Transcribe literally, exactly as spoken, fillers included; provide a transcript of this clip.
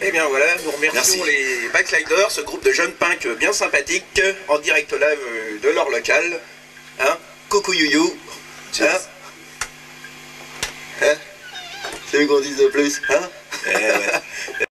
Eh bien voilà, nous remercions Merci. les Backsliders, ce groupe de jeunes punks bien sympathiques, en direct live euh, de leur local. Hein, coucou youyou. Hein, hein, c'est eux qu'on dise de plus, hein. Eh ouais.